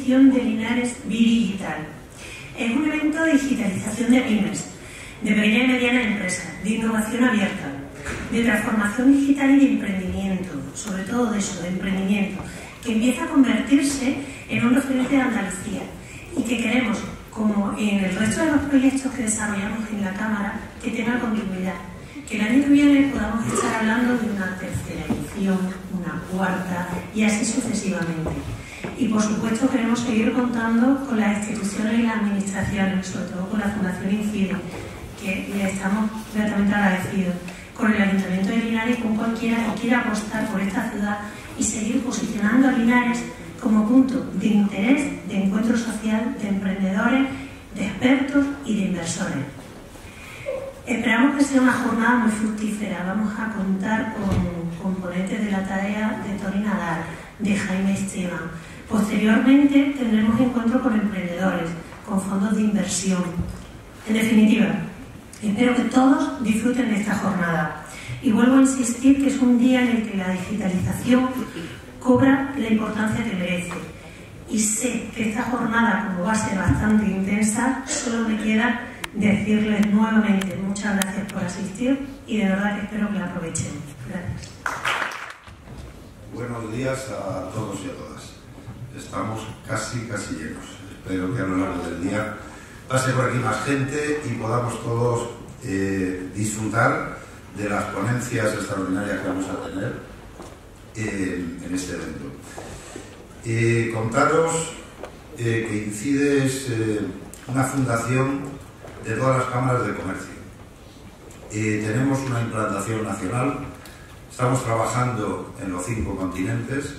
edición de Linares Bidigital. Es un evento de digitalización de pymes, de pequeña y mediana empresa, de innovación abierta, de transformación digital y de emprendimiento, sobre todo de eso, de emprendimiento, que empieza a convertirse en un referente de Andalucía y que queremos, como en el resto de los proyectos que desarrollamos en la Cámara, que tenga continuidad. Que el año que viene podamos estar hablando de una tercera edición, una cuarta y así sucesivamente. Y por supuesto queremos seguir contando con las instituciones y las administraciones, sobre todo con la Fundación Incide, que le estamos gratamente agradecidos, con el Ayuntamiento de Linares y con cualquiera que quiera apostar por esta ciudad y seguir posicionando a Linares como punto de interés, de encuentro social, de emprendedores, de expertos y de inversores. Esperamos que sea una jornada muy fructífera. Vamos a contar con ponentes de la tarea de Tony Nadal, de Jaime Esteban. Posteriormente tendremos encuentros con emprendedores, con fondos de inversión. En definitiva, espero que todos disfruten de esta jornada. Y vuelvo a insistir que es un día en el que la digitalización cobra la importancia que merece. Y sé que esta jornada, como va a ser bastante intensa, solo me queda decirles nuevamente muchas gracias por asistir y de verdad que espero que la aprovechen. Gracias. Buenos días a todos y a todas. Estamos casi llenos. Espero que a lo largo del día pase por aquí más gente y podamos todos disfrutar de las ponencias extraordinarias que vamos a tener en este evento. Contaros que Incide es una fundación de todas las cámaras de comercio. Tenemos una implantación nacional, estamos trabajando en los 5 continentes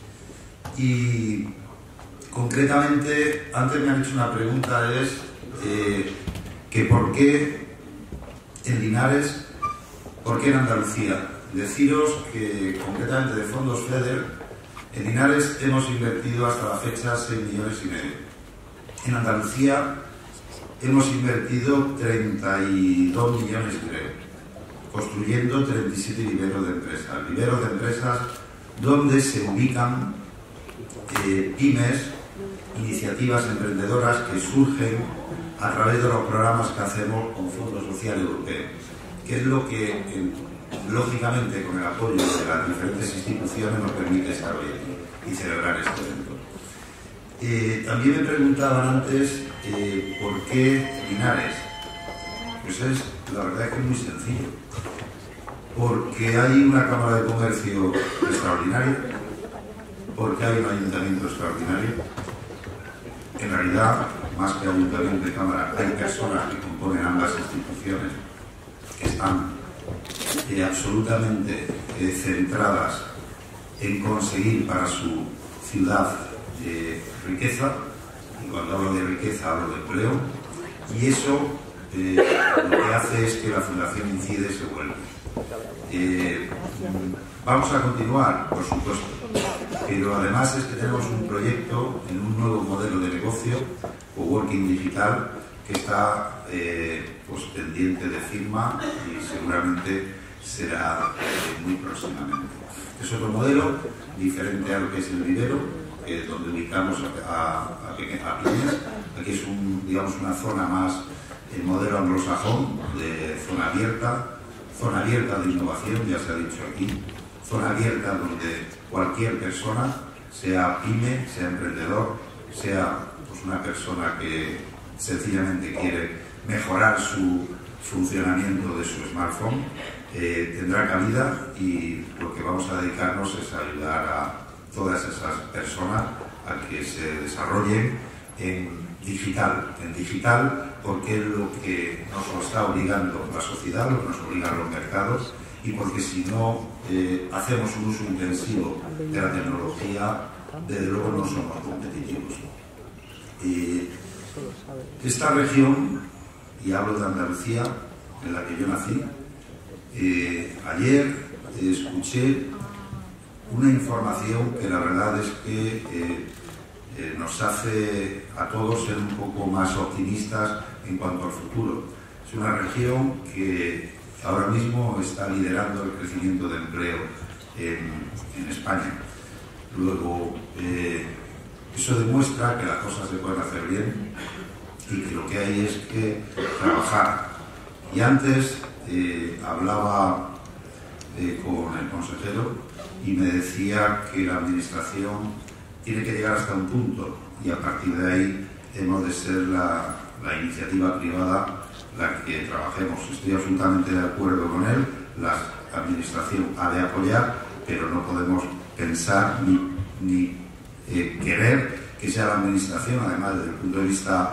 y concretamente, antes me han hecho una pregunta, es que por qué en Linares, por qué en Andalucía. Deciros que concretamente de fondos FEDER, en Linares hemos invertido hasta la fecha 6,5 millones. En Andalucía hemos invertido 32 millones, creo, construyendo 37 viveros de empresas. Viveros de empresas donde se ubican pymes, iniciativas emprendedoras que surgen a través de los programas que hacemos con Fondo Social Europeo, que es lo que, lógicamente, con el apoyo de las diferentes instituciones nos permite estar hoy aquí y celebrar este evento. También me preguntaban antes ¿por qué Linares? Pues la verdad es que es muy sencillo. Porque hay una Cámara de Comercio extraordinaria, porque hay un ayuntamiento extraordinario. En realidad, más que ayuntamiento y Cámara, hay personas que componen ambas instituciones que están absolutamente centradas en conseguir para su ciudad riqueza. Y cuando hablo de riqueza hablo de empleo, y eso lo que hace es que la Fundación Incide se vuelva. Vamos a continuar, por supuesto, pero además es que tenemos un proyecto en un nuevo modelo de negocio, Coworking Digital, que está pues pendiente de firma y seguramente será muy próximamente. Es otro modelo diferente a lo que es el vivero, donde ubicamos a pymes. Aquí es digamos una zona más, el modelo anglosajón, de zona abierta de innovación, ya se ha dicho aquí, zona abierta donde cualquier persona, sea pyme, sea emprendedor, sea pues una persona que sencillamente quiere mejorar su funcionamiento de su smartphone, tendrá cabida, y lo que vamos a dedicarnos es a ayudar a todas esas personas a que se desarrollen en digital, porque es lo que nos está obligando la sociedad, lo que nos obligan los mercados, y porque si no hacemos un uso intensivo de la tecnología, desde luego no somos competitivos. Esta región, y hablo de Andalucía, en la que yo nací, ayer escuché una información que la verdad es que nos hace a todos ser un poco más optimistas en cuanto al futuro. Es una región que ahora mismo está liderando el crecimiento de empleo en España. Luego, Eso demuestra que las cosas se pueden hacer bien y que lo que hay es que trabajar. Y antes hablaba con el consejero y me decía que la administración tiene que llegar hasta un punto y a partir de ahí hemos de ser la iniciativa privada la que trabajemos. Estoy absolutamente de acuerdo con él, la administración ha de apoyar, pero no podemos pensar ni querer que sea la administración, además desde el punto de vista,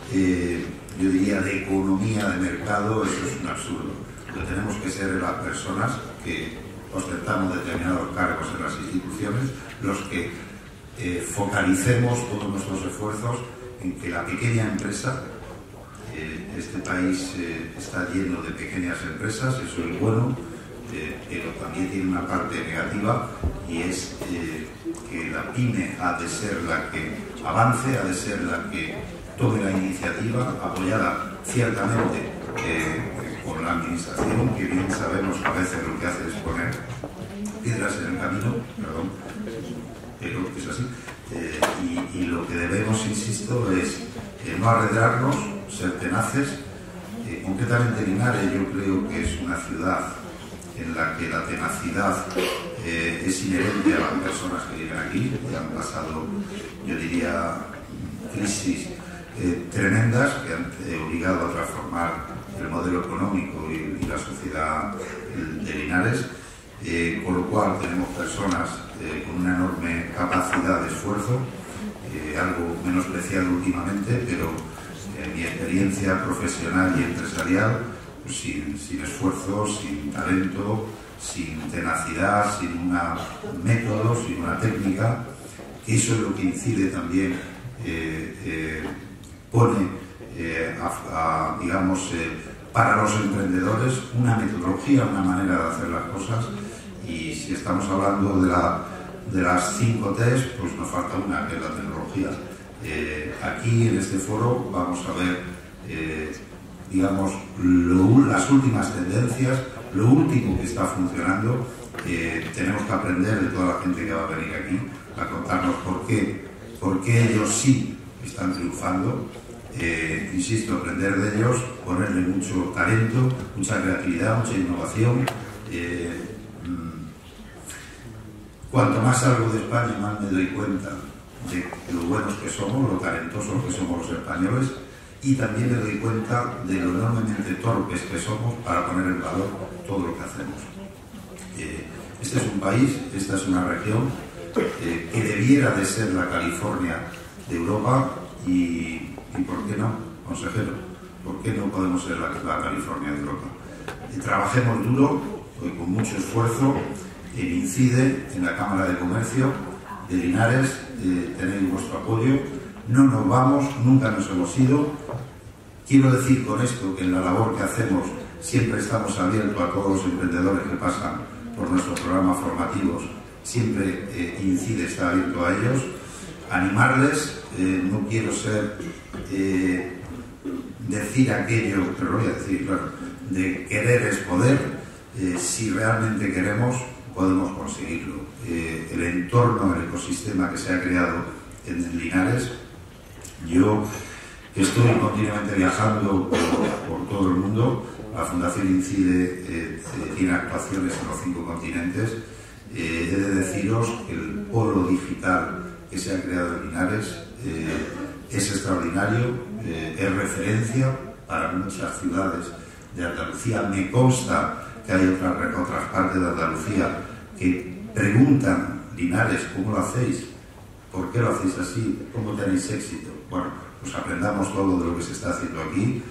yo diría, de economía, de mercado, eso es un absurdo. Lo que tenemos que ser las personas que ostentamos determinados cargos en las instituciones, los que focalicemos todos nuestros esfuerzos en que la pequeña empresa, este país está lleno de pequeñas empresas, eso es bueno, pero también tiene una parte negativa y es que la pyme ha de ser la que avance, ha de ser la que tome la iniciativa, apoyada ciertamente con la administración, que bien sabemos que a veces lo que hace es poner piedras en el camino, perdón, pero es así. Y lo que debemos, insisto, es no arredrarnos, ser tenaces. Concretamente Linares yo creo que es una ciudad en la que la tenacidad es inherente a las personas que viven aquí, que han pasado, yo diría, crisis tremendas que han obligado a transformar el modelo económico y la sociedad de Linares, con lo cual tenemos personas con una enorme capacidad de esfuerzo, algo menospreciado últimamente, pero en mi experiencia profesional y empresarial, pues sin esfuerzo, sin talento, sin tenacidad, sin un método, sin una técnica, eso es lo que incide también, pone, digamos, para los emprendedores una metodología, una manera de hacer las cosas. Y si estamos hablando de las 5 T's, pues nos falta una, que es la tecnología. Aquí en este foro vamos a ver, digamos, las últimas tendencias, lo último que está funcionando. Tenemos que aprender de toda la gente que va a venir aquí a contarnos por qué ellos sí están triunfando. Insisto, aprender de ellos, ponerle mucho talento, mucha creatividad, mucha innovación. Cuanto más salgo de España, más me doy cuenta de lo buenos que somos, lo talentosos que somos los españoles, y también me doy cuenta de lo enormemente torpes que somos para poner en valor todo lo que hacemos. Este es un país, esta es una región que debiera de ser la California de Europa y ¿por qué no, consejero? ¿Por qué no podemos ser la California de Europa? Trabajemos duro, con mucho esfuerzo. El INCIDE, en la Cámara de Comercio de Linares, tenéis vuestro apoyo. No nos vamos, nunca nos hemos ido. Quiero decir con esto que en la labor que hacemos siempre estamos abiertos a todos los emprendedores que pasan por nuestros programas formativos. Siempre INCIDE está abierto a ellos. Animarles, no quiero decir aquello, pero lo voy a decir, claro, de querer es poder. Si realmente queremos, podemos conseguirlo. El entorno, el ecosistema que se ha creado en Linares, yo que estoy continuamente viajando por todo el mundo, la Fundación INCIDE tiene actuaciones en los 5 continentes, he de deciros que el polo digital que se ha creado en Linares es extraordinario, es referencia para muchas ciudades de Andalucía. Me consta que hay otras partes de Andalucía que preguntan: Linares, ¿cómo lo hacéis? ¿Por qué lo hacéis así? ¿Cómo tenéis éxito? Bueno, pues aprendamos todo de lo que se está haciendo aquí.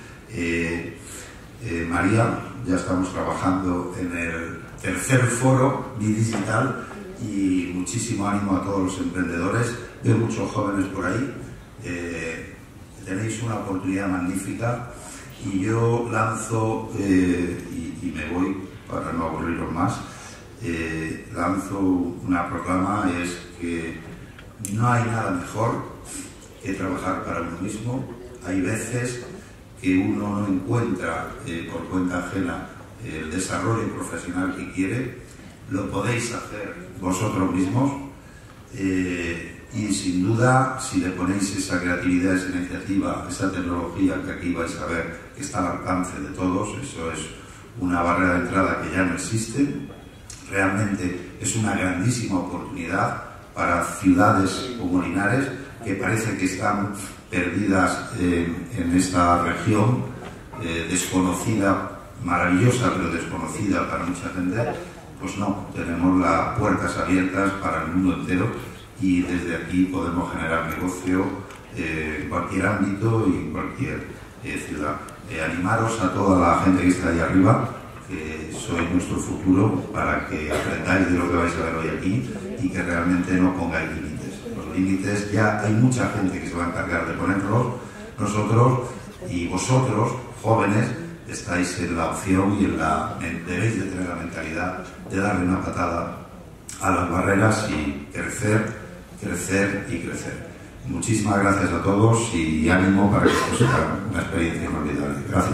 María, ya estamos trabajando en el 3er foro bidigital y muchísimo ánimo a todos los emprendedores. Veo muchos jóvenes por ahí. Tenéis una oportunidad magnífica y yo lanzo, y me voy para no aburriros más, lanzo una proclama, es que no hay nada mejor que trabajar para uno mismo. Hay veces que uno no encuentra por cuenta ajena el desarrollo profesional que quiere. Lo podéis hacer vosotros mismos. y sin duda, si le ponéis esa creatividad, esa iniciativa, esa tecnología que aquí vais a ver que está al alcance de todos, eso es una barrera de entrada que ya no existe. Realmente es una grandísima oportunidad para ciudades como Linares, que parece que están perdidas en esta región desconocida, maravillosa pero desconocida para mucha gente. Pues no, tenemos las puertas abiertas para el mundo entero y desde aquí podemos generar negocio en cualquier ámbito y en cualquier ciudad. Animaros a toda la gente que está ahí arriba, que sois nuestro futuro, para que aprendáis de lo que vais a ver hoy aquí y que realmente no pongáis límites. Los límites ya hay mucha gente que se va a encargar de ponerlos. Nosotros y vosotros, jóvenes, estáis en la opción y debéis de tener la mentalidad de darle una patada a las barreras y crecer, crecer y crecer. Muchísimas gracias a todos y ánimo para que esto sea una experiencia inolvidable. Gracias.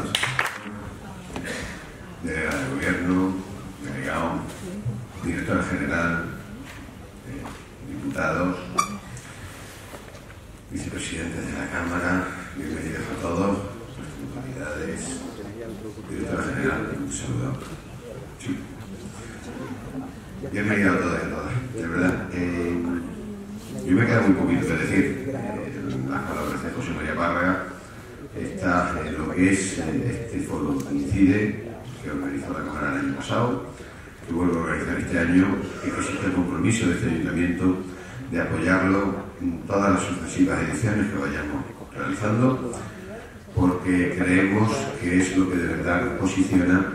Delegado de Gobierno, delegado, directora general, diputados, vicepresidentes de la Cámara, bienvenidos a todos, autoridades, directora general, un saludo. Sí. Bienvenido a todos y a todas, de verdad. Yo me queda muy poquito que decir. Las palabras de José María Párraga está en lo que es este foro Incide, que organizó la Cámara el año pasado, que vuelvo a organizar este año y que existe el compromiso de este ayuntamiento de apoyarlo en todas las sucesivas ediciones que vayamos realizando, porque creemos que es lo que de verdad nos posiciona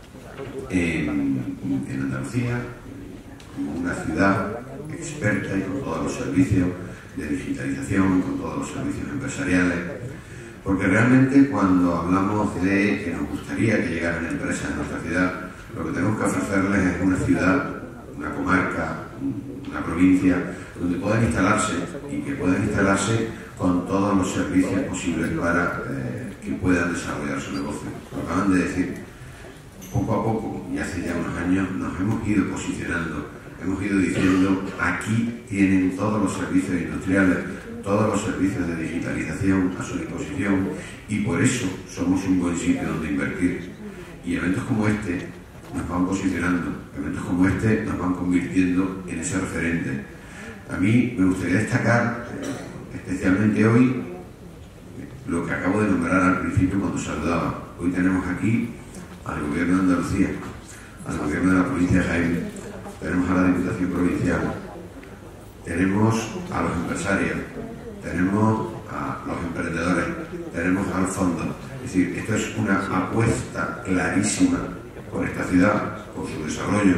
en Andalucía como una ciudad experta y con todos los servicios de digitalización, con todos los servicios empresariales, porque realmente cuando hablamos de que nos gustaría que llegaran empresas a nuestra ciudad, lo que tenemos que ofrecerles es una ciudad, una comarca, una provincia donde puedan instalarse y que puedan instalarse con todos los servicios posibles para que puedan desarrollar su negocio. Lo acaban de decir, poco a poco, y hace ya unos años, nos hemos ido posicionando, hemos ido diciendo, aquí tienen todos los servicios industriales, todos los servicios de digitalización a su disposición, y por eso somos un buen sitio donde invertir. Y eventos como este nos van posicionando, eventos como este nos van convirtiendo en ese referente. A mí me gustaría destacar especialmente hoy lo que acabo de nombrar al principio cuando saludaba. Hoy tenemos aquí al Gobierno de Andalucía, al Gobierno de la provincia de Jaén, tenemos a la Diputación Provincial, tenemos a los empresarios, tenemos a los emprendedores, tenemos al fondo. Es decir, esto es una apuesta clarísima por esta ciudad, por su desarrollo,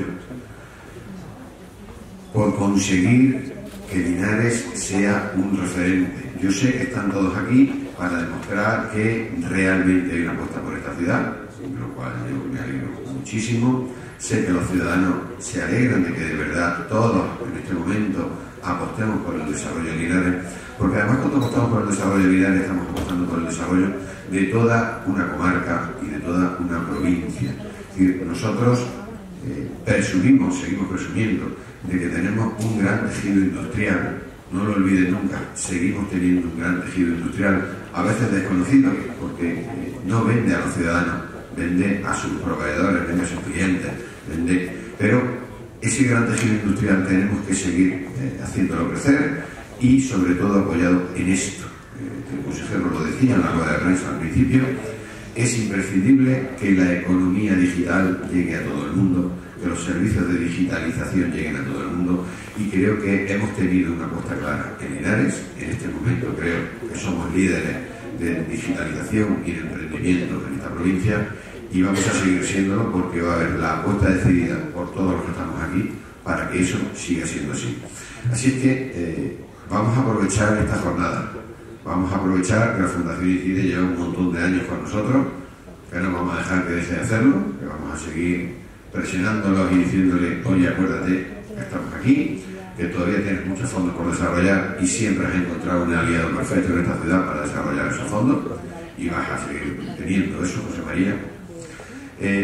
por conseguir que Linares sea un referente. Yo sé que están todos aquí para demostrar que realmente hay una apuesta por esta ciudad, de lo cual yo me alegro muchísimo. Sé que los ciudadanos se alegran de que de verdad todos en este momento apostemos por el desarrollo de Linares, porque además cuando apostamos por el desarrollo de Linares estamos apostando por el desarrollo de toda una comarca y de toda una provincia. Es decir, nosotros seguimos presumiendo de que tenemos un gran tejido industrial, no lo olviden nunca, seguimos teniendo un gran tejido industrial, a veces desconocido, porque no vende a los ciudadanos, vende a sus proveedores, vende a sus clientes, pero ese gran tejido industrial tenemos que seguir haciéndolo crecer y sobre todo apoyado en esto. El consejero lo decía en la rueda de prensa al principio, es imprescindible que la economía digital llegue a todo el mundo, que los servicios de digitalización lleguen a todo el mundo, y creo que hemos tenido una apuesta clara en Linares. En este momento creo que somos líderes de digitalización y de emprendimiento en esta provincia, y vamos a seguir siéndolo porque va a haber la apuesta decidida por todos los que estamos aquí para que eso siga siendo así. Así es que vamos a aprovechar esta jornada, vamos a aprovechar que la Fundación Incide lleva un montón de años con nosotros, que no vamos a dejar que deje de hacerlo, que vamos a seguir presionándolos y diciéndole, oye, acuérdate que estamos aquí, que todavía tienes muchos fondos por desarrollar y siempre has encontrado un aliado perfecto en esta ciudad para desarrollar esos fondos, y vas a seguir teniendo eso, José María.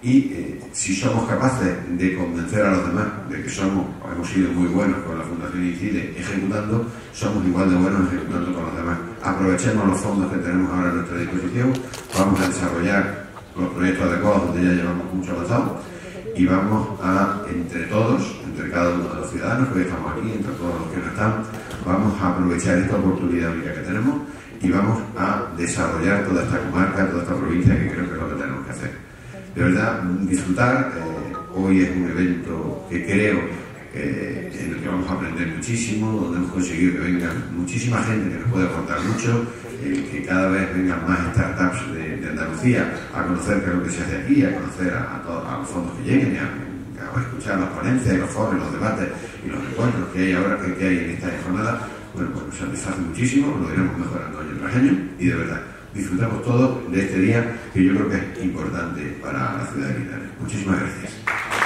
Y si somos capaces de convencer a los demás de que hemos sido muy buenos con la Fundación ICIDE ejecutando, somos igual de buenos ejecutando con los demás. Aprovechemos los fondos que tenemos ahora a nuestra disposición, vamos a desarrollar los proyectos adecuados donde ya llevamos mucho avanzado y vamos a, entre todos, entre cada uno de los ciudadanos que hoy estamos aquí, entre todos los que no están, vamos a aprovechar esta oportunidad única que tenemos y vamos a desarrollar toda esta comarca, toda esta provincia, que creo que es lo que tenemos que hacer. De verdad, disfrutar. Hoy es un evento que creo en el que vamos a aprender muchísimo, donde hemos conseguido que venga muchísima gente que nos puede aportar mucho, que cada vez vengan más startups de Andalucía a conocer qué es lo que se hace aquí, a conocer a los fondos que lleguen, a escuchar las ponencias, los foros, los debates y los encuentros que hay ahora, que hay en esta jornada. Bueno, pues nos satisface muchísimo, lo iremos mejorando año tras año y de verdad disfrutamos todos de este día que yo creo que es importante para la ciudad de Linares. Muchísimas gracias.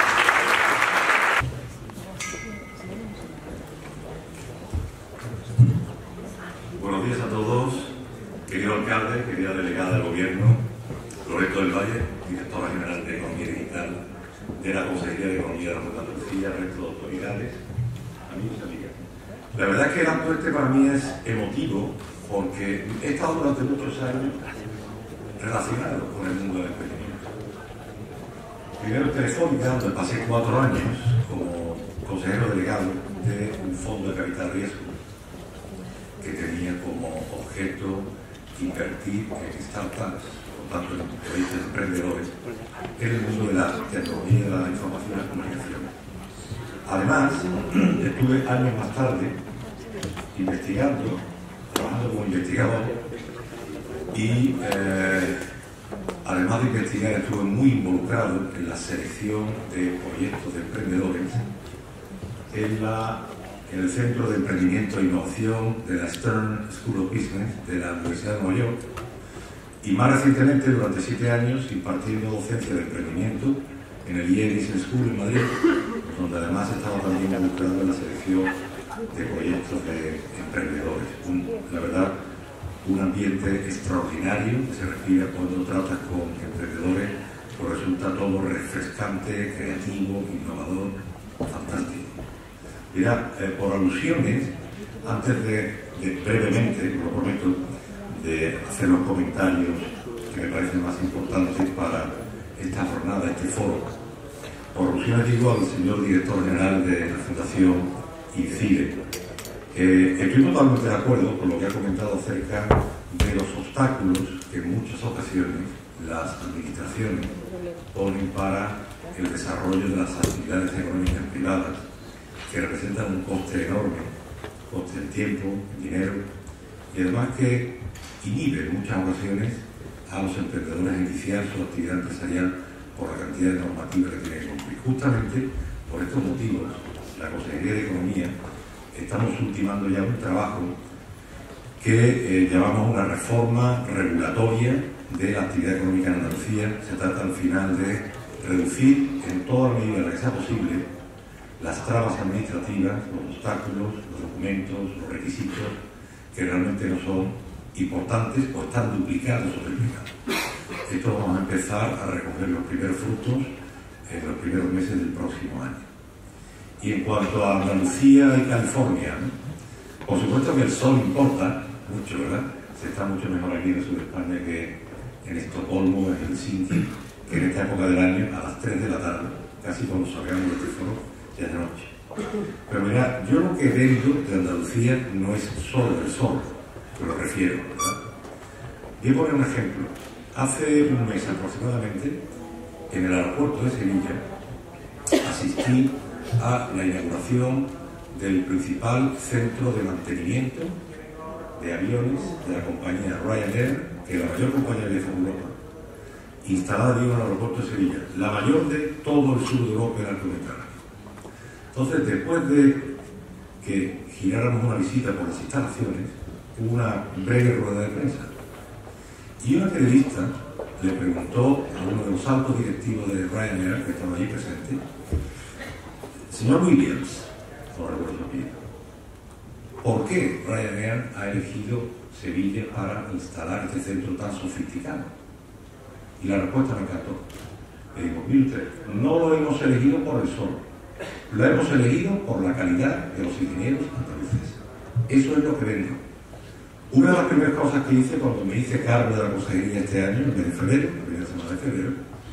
Buenos días a todos, querido alcalde, querida delegada del Gobierno, Loreto del Valle, directora general de Economía Digital de la Consejería de Economía de la Junta de Andalucía, resto de autoridades, amigos y amigas. La verdad es que el acto este para mí es emotivo porque he estado durante muchos años relacionado con el mundo del emprendimiento. Primero en Telefónica, donde pasé 4 años como consejero delegado de un fondo de capital riesgo que tenía como objeto invertir en startups, por tanto en proyectos emprendedores, en el mundo de la tecnología, de la información y la comunicación. Además, estuve años más tarde investigando, trabajando como investigador y además de investigar estuve muy involucrado en la selección de proyectos de emprendedores en el Centro de Emprendimiento e Innovación de la Stern School of Business de la Universidad de Nueva York y más recientemente durante 7 años impartiendo docencia de emprendimiento en el Yale Business School en Madrid, donde además estaba también involucrado en la selección de proyectos de emprendedores. La verdad, un ambiente extraordinario que se respira cuando tratas con emprendedores, pues resulta todo refrescante, creativo, innovador, fantástico. Mira, por alusiones, antes de brevemente, lo prometo, de hacer los comentarios que me parecen más importantes para esta jornada, este foro, por alusiones digo al señor director general de la Fundación ICIDE. Estoy totalmente de acuerdo con lo que ha comentado acerca de los obstáculos que en muchas ocasiones las administraciones ponen para el desarrollo de las actividades económicas privadas, que representan un coste enorme, coste en tiempo, en dinero, y además que inhibe en muchas ocasiones a los emprendedores a iniciar su actividad empresarial por la cantidad de normativas que tienen que cumplir. Justamente por estos motivos, la Consejería de Economía estamos ultimando ya un trabajo que llamamos una reforma regulatoria de la actividad económica en Andalucía. Se trata al final de reducir en toda la medida que sea posible las trabas administrativas, los obstáculos, los documentos, los requisitos que realmente no son importantes o están duplicados o triplicados. Esto vamos a empezar a recoger los primeros frutos en los primeros meses del próximo año. Y en cuanto a Andalucía y California, ¿no? Por supuesto que el sol importa mucho, ¿verdad? Se está mucho mejor aquí en el sur de España que en Estocolmo, en Helsinki, que en esta época del año, a las 3 de la tarde, casi cuando salgamos de este foro, ya es de noche. Pero mira, yo lo que vendo de Andalucía no es solo el sol, me lo refiero, ¿verdad? Voy a poner un ejemplo. Hace un mes aproximadamente, en el aeropuerto de Sevilla, asistí a la inauguración del principal centro de mantenimiento de aviones de la compañía Ryanair, que es la mayor compañía de viajes de Europa, instalada en el aeropuerto de Sevilla, la mayor de todo el sur de Europa y el Alto Mediterráneo. Entonces, después de que giráramos una visita por las instalaciones, hubo una breve rueda de prensa. Y una periodista le preguntó a uno de los altos directivos de Ryanair, que estaba allí presente, señor Williams, no recuerdo su apellido, ¿por qué Ryanair ha elegido Sevilla para instalar este centro tan sofisticado? Y la respuesta me encantó. Le digo, mire usted, no lo hemos elegido por el sol, lo hemos elegido por la calidad de los ingenieros andaluces. Eso es lo que vengo. Una de las primeras cosas que hice cuando me hice cargo de la consejería este año, en el mes de febrero, la primera semana de febrero,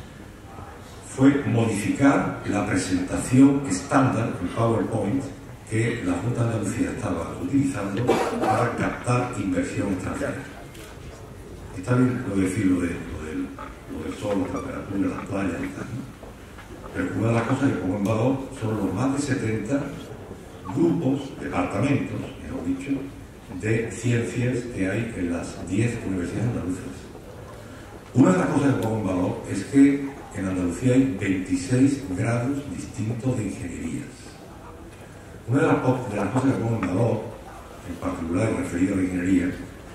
fue modificar la presentación estándar, el PowerPoint, que la Junta de Andalucía estaba utilizando para captar inversión extranjera. Está bien lo decir lo del sol, la temperatura, las playas y tal, ¿no? Pero una de las cosas que pongo en valor son los más de 70 grupos, departamentos, mejor dicho, de ciencias que hay en las 10 universidades andaluzas. Una de las cosas que pongo en valor es que en Andalucía hay 26 grados distintos de ingenierías. Una de las cosas que pongo en valor, en particular referido a la ingeniería,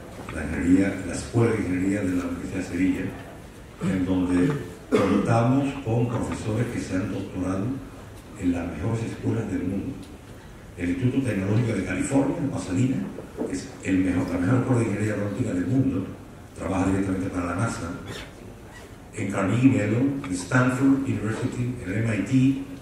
la Escuela de Ingeniería de la Universidad de Sevilla, en donde contamos con profesores que se han doctorado en las mejores escuelas del mundo. El Instituto Tecnológico de California, en Pasadena, que es la mejor escuela de ingeniería aeronáutica del mundo, trabaja directamente para la NASA. En Carnegie Mellon, en Stanford University, en el MIT,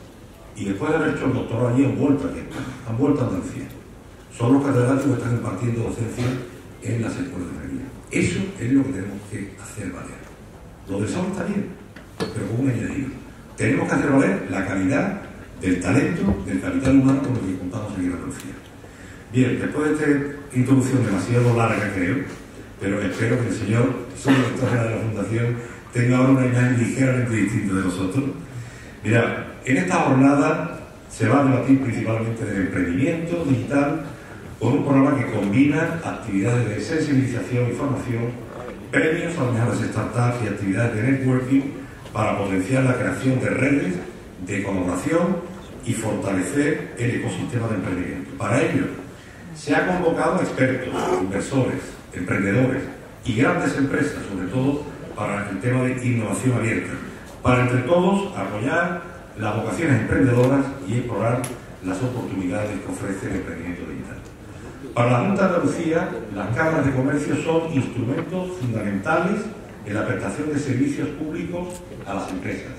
y después de haber hecho el doctorado allí han vuelto aquí, han vuelto a Andalucía. Son los catedráticos que están impartiendo docencia en las escuelas de ingeniería. Eso es lo que tenemos que hacer valer. Lo del sol está bien, pero con un añadido. Tenemos que hacer valer la calidad del talento, del capital humano con el que contamos aquí en Andalucía. Bien, después de esta introducción demasiado larga, creo, pero espero que el señor subdirector general de la Fundación tenga ahora una imagen ligeramente distinta de nosotros. Mirad, en esta jornada se va a debatir principalmente del emprendimiento digital con un programa que combina actividades de sensibilización y formación, premios a las mejores startups y actividades de networking para potenciar la creación de redes de colaboración y fortalecer el ecosistema de emprendimiento. Para ello, se ha convocado a expertos, inversores, emprendedores y grandes empresas, sobre todo para el tema de innovación abierta, para entre todos apoyar las vocaciones emprendedoras y explorar las oportunidades que ofrece el emprendimiento digital. Para la Junta de Andalucía, las cámaras de comercio son instrumentos fundamentales en la prestación de servicios públicos a las empresas.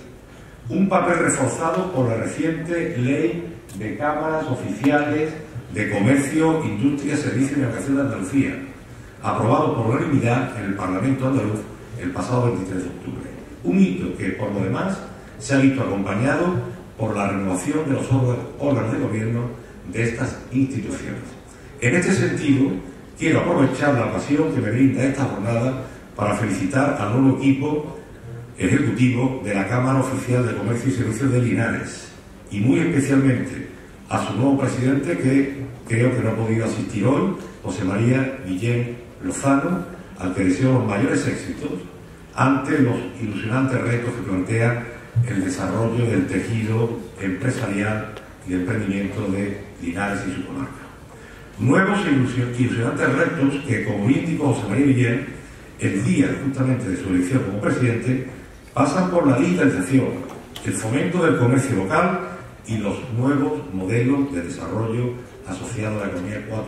Un papel reforzado por la reciente Ley de Cámaras Oficiales de Comercio, Industria, Servicios y Educación de Andalucía, aprobado por unanimidad en el Parlamento andaluz el pasado 23 de octubre. Un hito que, por lo demás, se ha visto acompañado por la renovación de los órganos de gobierno de estas instituciones. En este sentido, quiero aprovechar la ocasión que me brinda esta jornada para felicitar al nuevo equipo ejecutivo de la Cámara Oficial de Comercio y Servicios de Linares y muy especialmente a su nuevo presidente, que creo que no ha podido asistir hoy, José María Guillén Lozano, al que deseo los mayores éxitos ante los ilusionantes retos que plantea el desarrollo del tejido empresarial y de emprendimiento de Linares y su comarca. Nuevos e ilusionantes retos que, como bien indicó José María Guillén, el día justamente de su elección como presidente, pasan por la digitalización, el fomento del comercio local y los nuevos modelos de desarrollo asociados a la economía 4.0.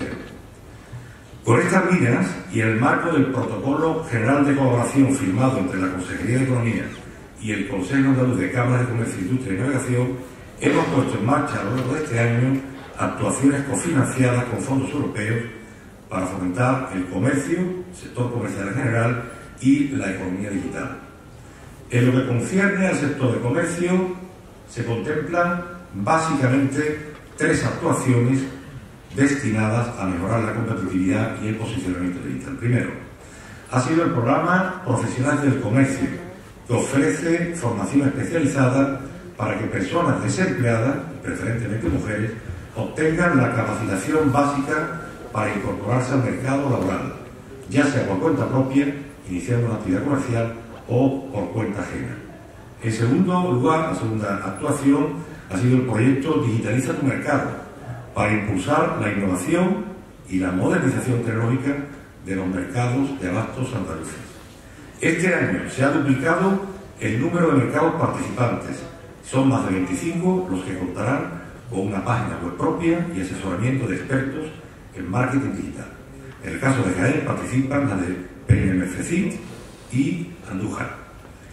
Con estas miras y en el marco del Protocolo General de Colaboración firmado entre la Consejería de Economía y el Consejo Andaluz de Cámaras de Comercio, Industria y Navegación, hemos puesto en marcha a lo largo de este año actuaciones cofinanciadas con fondos europeos para fomentar el comercio, el sector comercial en general y la economía digital. En lo que concierne al sector de comercio, se contemplan básicamente 3 actuaciones destinadas a mejorar la competitividad y el posicionamiento digital. Primero, ha sido el programa Profesionales del Comercio, que ofrece formación especializada para que personas desempleadas, preferentemente mujeres, obtengan la capacitación básica para incorporarse al mercado laboral, ya sea por cuenta propia, iniciando una actividad comercial, o por cuenta ajena. En segundo lugar, la segunda actuación ha sido el proyecto Digitaliza tu Mercado, para impulsar la innovación y la modernización tecnológica de los mercados de abastos andaluces. Este año se ha duplicado el número de mercados participantes. Son más de 25 los que contarán con una página web propia y asesoramiento de expertos en marketing digital. En el caso de Jaén participan las de PMFCIT y Andújar.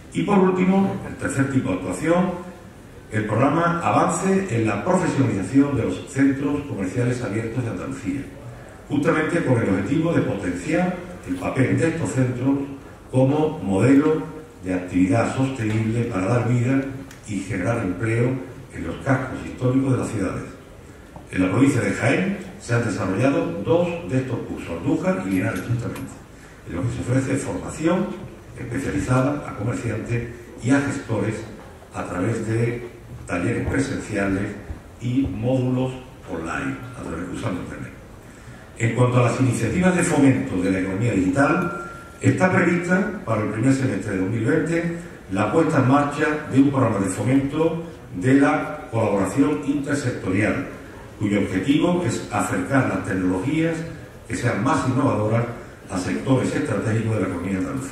Y por último, el tercer tipo de actuación, el programa Avance en la profesionalización de los centros comerciales abiertos de Andalucía, justamente con el objetivo de potenciar el papel de estos centros como modelo de actividad sostenible para dar vida y generar empleo en los cascos históricos de las ciudades. En la provincia de Jaén se han desarrollado 2 de estos cursos, Andújar y Linares justamente, en los que se ofrece formación especializada a comerciantes y a gestores a través de talleres presenciales y módulos online, a través de usando Internet. En cuanto a las iniciativas de fomento de la economía digital, está prevista para el primer semestre de 2020 la puesta en marcha de un programa de fomento de la colaboración intersectorial, cuyo objetivo es acercar las tecnologías que sean más innovadoras a sectores estratégicos de la economía andaluza.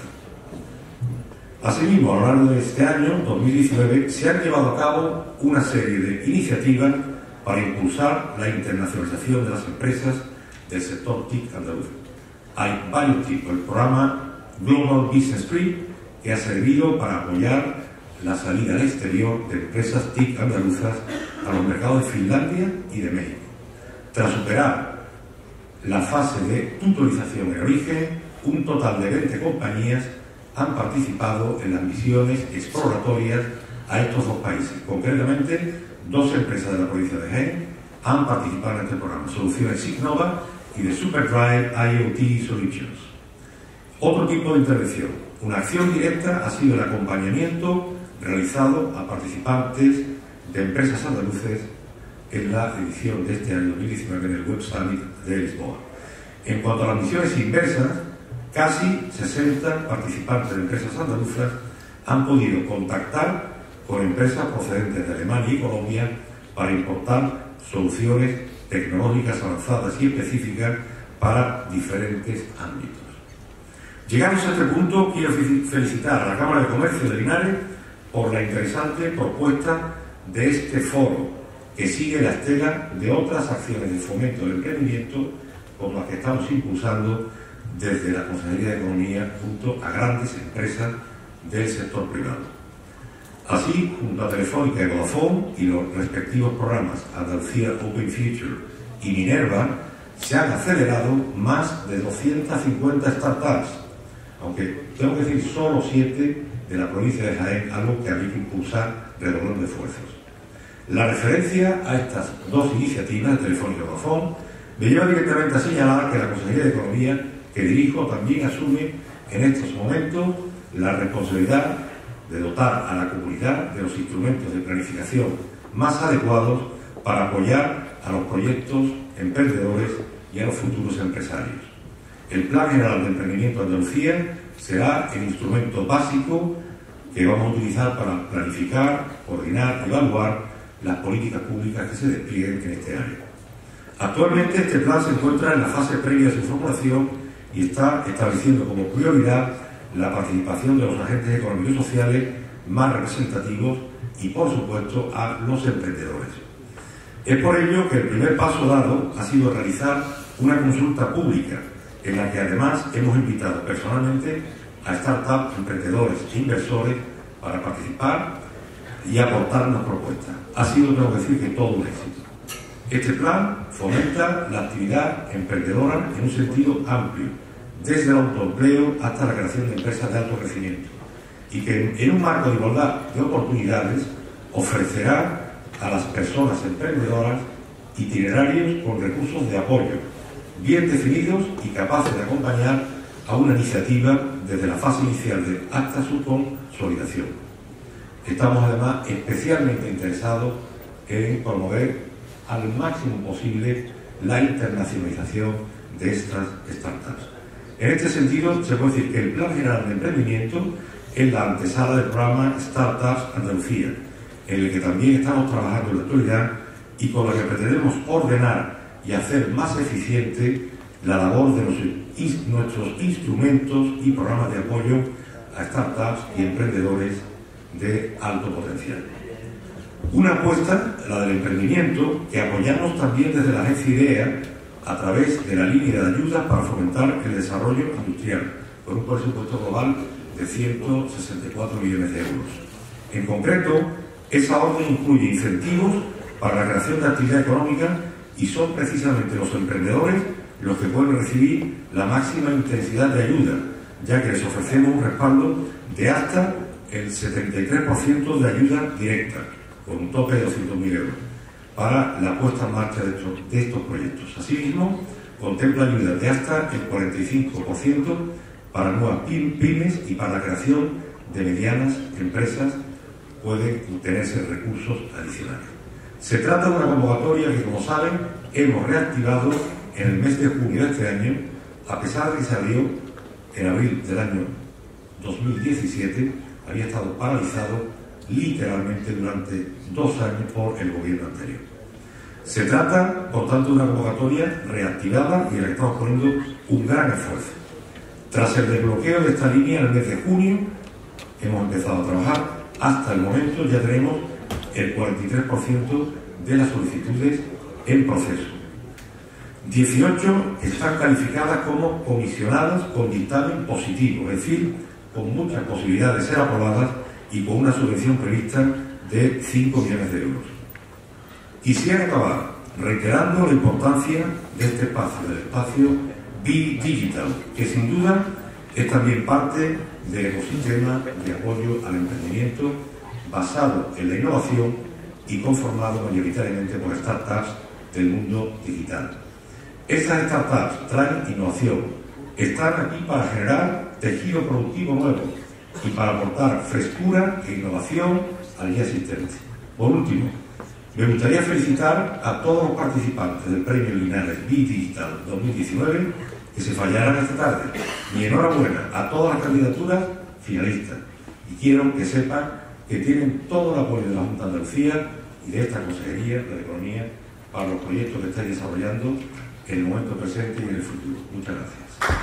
Asimismo, a lo largo de este año, 2019, se han llevado a cabo una serie de iniciativas para impulsar la internacionalización de las empresas del sector TIC andaluz. Hay varios tipos. El programa Global Business Tree, que ha servido para apoyar la salida al exterior de empresas TIC andaluzas a los mercados de Finlandia y de México. Tras superar la fase de tutorización en origen, un total de 20 compañías han participado en las misiones exploratorias a estos 2 países. Concretamente, 2 empresas de la provincia de Jaén han participado en este programa, Soluciones Signova y de Superdrive IoT Solutions. Otro tipo de intervención, una acción directa, ha sido el acompañamiento realizado a participantes de empresas andaluces en la edición de este año 2019 en el Web Summit de Lisboa. En cuanto a las misiones inversas, casi 60 participantes de empresas andaluzas han podido contactar con empresas procedentes de Alemania y Colombia para importar soluciones tecnológicas avanzadas y específicas para diferentes ámbitos. Llegados a este punto, quiero felicitar a la Cámara de Comercio de Linares por la interesante propuesta de este foro, que sigue la estela de otras acciones de fomento del emprendimiento como las que estamos impulsando desde la Consejería de Economía junto a grandes empresas del sector privado. Así, junto a Telefónica y Vodafone y los respectivos programas Andalucía Open Future y Minerva, se han acelerado más de 250 startups, aunque tengo que decir solo 7 de la provincia de Jaén, algo que habría que impulsar redoblando esfuerzos. La referencia a estas 2 iniciativas de Telefónica y Vodafone me lleva directamente a señalar que la Consejería de Economía que dirijo también asume en estos momentos la responsabilidad de dotar a la comunidad de los instrumentos de planificación más adecuados para apoyar a los proyectos emprendedores y a los futuros empresarios. El Plan General de Emprendimiento de Andalucía será el instrumento básico que vamos a utilizar para planificar, coordinar y evaluar las políticas públicas que se desplieguen en este área. Actualmente este plan se encuentra en la fase previa de su formulación y está estableciendo como prioridad la participación de los agentes económicos y sociales más representativos y, por supuesto, a los emprendedores. Es por ello que el primer paso dado ha sido realizar una consulta pública en la que además hemos invitado personalmente a startups, emprendedores e inversores para participar y aportarnos propuestas. Ha sido, tengo que decir, que todo un éxito. Este plan fomenta la actividad emprendedora en un sentido amplio, desde el autoempleo hasta la creación de empresas de alto crecimiento, y que en un marco de igualdad de oportunidades ofrecerá a las personas emprendedoras itinerarios con recursos de apoyo bien definidos y capaces de acompañar a una iniciativa desde la fase inicial hasta su consolidación. Estamos además especialmente interesados en promover al máximo posible la internacionalización de estas startups. En este sentido, se puede decir que el Plan General de Emprendimiento es la antesala del programa Startups Andalucía, en el que también estamos trabajando en la actualidad y con la que pretendemos ordenar y hacer más eficiente la labor de nuestros instrumentos y programas de apoyo a startups y emprendedores de alto potencial. Una apuesta, la del emprendimiento, que apoyamos también desde la Agencia IDEA a través de la línea de ayuda para fomentar el desarrollo industrial, con un presupuesto global de 164 millones de euros. En concreto, esa orden incluye incentivos para la creación de actividad económica y son precisamente los emprendedores los que pueden recibir la máxima intensidad de ayuda, ya que les ofrecemos un respaldo de hasta el 73% de ayuda directa, con un tope de 200.000 euros, para la puesta en marcha de estos proyectos. Asimismo, contempla ayudas de hasta el 45% para nuevas pymes y para la creación de medianas empresas pueden obtenerse recursos adicionales. Se trata de una convocatoria que, como saben, hemos reactivado en el mes de junio de este año, a pesar de que se abrió en abril del año 2017, había estado paralizado literalmente durante 2 años por el gobierno anterior. Se trata, por tanto, de una convocatoria reactivada y en la que estamos poniendo un gran esfuerzo. Tras el desbloqueo de esta línea en el mes de junio, hemos empezado a trabajar. Hasta el momento ya tenemos el 43% de las solicitudes en proceso. 18 están calificadas como comisionadas con dictamen positivo, es decir, con muchas posibilidades de ser aprobadas y con una subvención prevista de 5 millones de euros. Quisiera acabar reiterando la importancia de este espacio, del espacio Digital, que sin duda es también parte del ecosistema de apoyo al emprendimiento basado en la innovación y conformado mayoritariamente por startups del mundo digital. Estas startups traen innovación, están aquí para generar tejido productivo nuevo y para aportar frescura e innovación al ya existente. Por último, me gustaría felicitar a todos los participantes del Premio Linares Digital 2019 que se fallaran esta tarde. Mi enhorabuena a todas las candidaturas finalistas y quiero que sepan que tienen todo el apoyo de la Junta de Andalucía y de esta Consejería de Economía para los proyectos que estáis desarrollando en el momento presente y en el futuro. Muchas gracias.